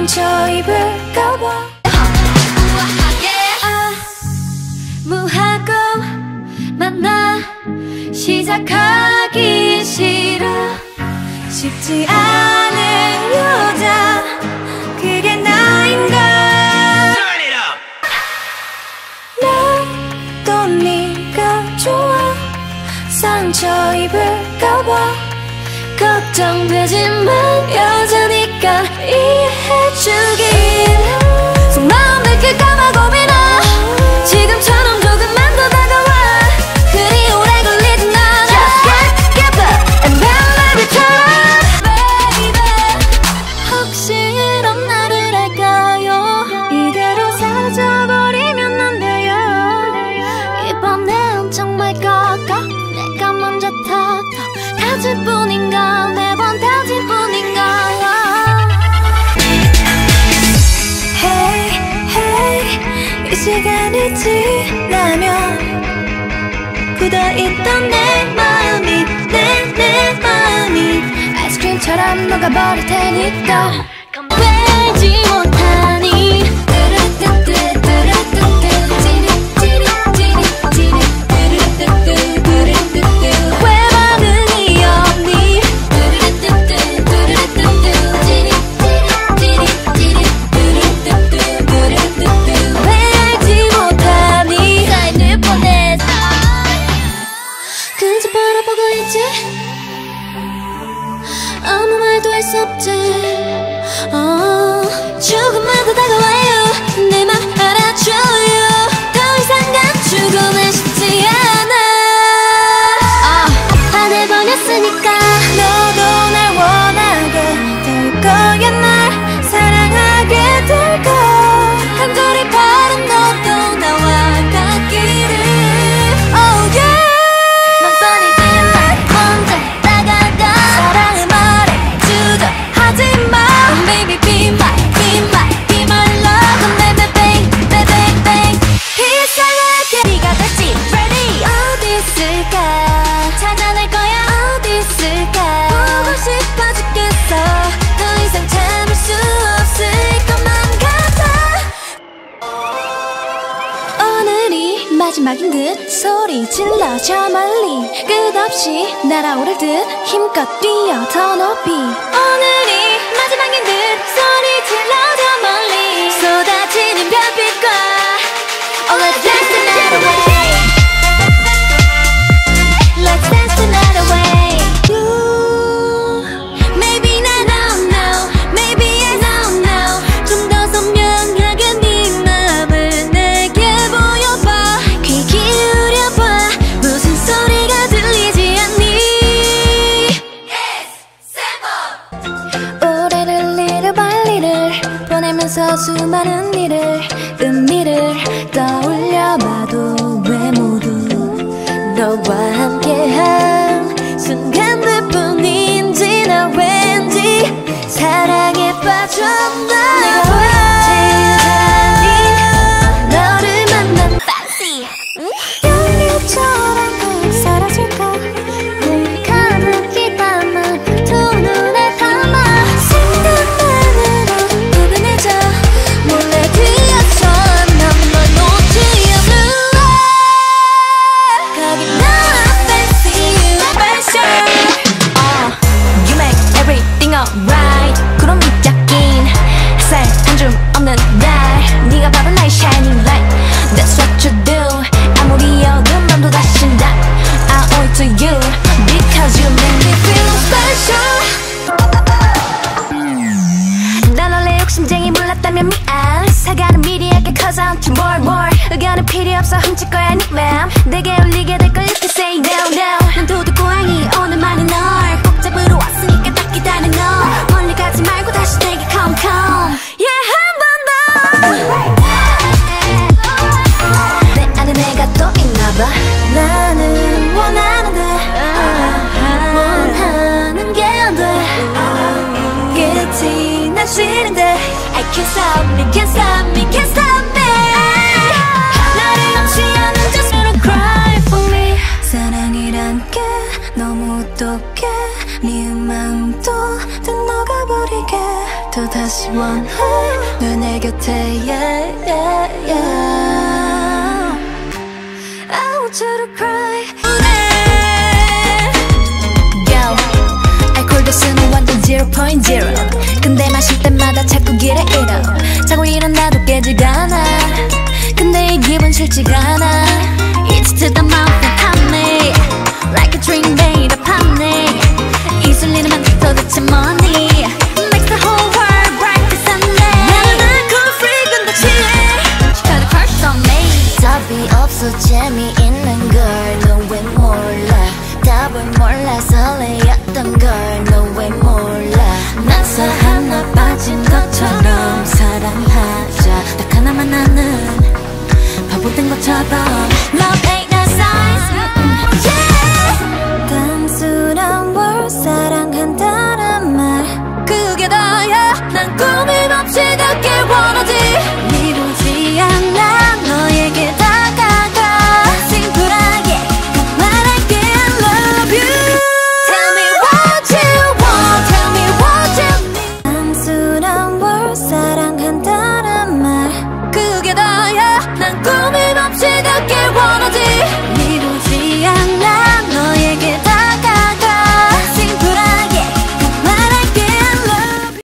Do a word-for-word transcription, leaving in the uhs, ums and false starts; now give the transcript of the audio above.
상처 입을까봐 아, 무하고 만나 시작하기 싫어 쉽지 않은 여자 그게 나인가 난 또 네가 좋아 상처 입을까봐 걱정되지만 여자니까 이해해주길 속마음 들킬까봐 고민아 지금처럼 조금만 더 다가와 그리 오래 걸리진 않아 Just get, get up and then let me turn Baby 혹시 이런 나를 할까요 이대로 사라져버리면 안 돼요 이번엔 정말 꺾어 내가 먼저 턱턱 다질 뿐인가 매번 다질 뿐인가 Hey hey 이 시간이 지나면 굳어있던 내 마음이 내 내 마음이 아이스크림처럼 녹아버릴 테니까 알지 못하니 아무 말도 할 수 없지 어, 조금만 더 다가와요 내 맘 알아줘요 더 이상 감추고는 싶지 않아 어, 반해버렸으니까 너도 날 원하게 될 거야 날 사랑하게 될 거야 간절히 바란 너도 나와 같기를 Oh yeah 넌 뻔히지만 언제 다가가 사랑을 말해주죠 하지마 oh, Baby be my, be my, be my love oh, baby bang, baby bang, bang 이상하게 네가 됐지 ready 어디 있을까 찾아낼 거야 어디 있을까 보고 싶어 죽겠어 더 이상 참을 수 없을 것만 같아 오늘이 마지막인 듯 소리 질러 저 멀리 끝없이 날아오를 듯 힘껏 뛰어 더 높이 오늘이 마지막인 듯 소리 질러 저 멀리 쏟아지는 별빛과 Oh let's dance the night away Let's dance the night away Ooh, Maybe I don't know Maybe I don't know 좀 더 선명하게 네 맘을 내게 보여봐 귀 기울여봐 무슨 소리가 들리지 않니 오래를 이를 발리를 보내면서 수많은 일을 의미를 떠올려봐도 왜 모두 너와 함께한 순간들 뿐인지 나 왠지 사랑에 빠졌나 내가 왜 제일 잘하니 너를 만난 fancy 연료처럼 꼭 사라질까 늘 가득히 담아 두 눈에 담아 생각만으로 포근해져 몰래 뒤어서 난 널 놓지 않을래 거기 나와 fancy you special uh, You make everything alright 구름 밑잡긴 햇살 한 줌 없는 날 네가 바로 나의 shining light That's what you do 아무리 어두운 밤도 다시 다 I owe it to you Because you make me feel special 난 원래 욕심쟁이 몰랐다면 미안 사과는 미리 할게 cause I'm too more more 의견은 필요 없어 훔칠 거야 네 맘 내게 울리게 될 걸 you can say no no 난 도둑고양이 오늘만이 널 꼭 잡으러 왔으니까 딱 기다려 너 멀리 가지 말고 다시 내게 come come Yeah 한 번 더 내 안에 내가 또 있나봐 나는 원하는데 원하는 게 안 돼 끝이 난 싫은데 I can't stop me, can't stop me, can't stop me 나를 넘치 않은 just gonna cry for me 사랑이란 게 너무 똑해 네 마음도 다 녹아버리게 더 다시 원해 널 내 곁에 yeah, yeah, yeah. I want you to cry Yo, 알코올 도수는 완전 zero point zero 근데 마실 때마다 자꾸 길을 잃어 자고 일어나도 깨질 않아 근데 이 기분 싫지가 않아 It's to the mouth and pop me Like a drink made of honey 이슬리는 맘 도대체 뭐니 Makes the whole world bright as sunday 나는 alcohol free 근데 취해 Got a crush on me 답이 없어 재미있는 걸 너 왜 몰라 답을 몰라 설레였던 걸 너 왜 몰라 난서 하나 빠진 것처럼 사랑하자 딱 하나만 나는 바보 된 것처럼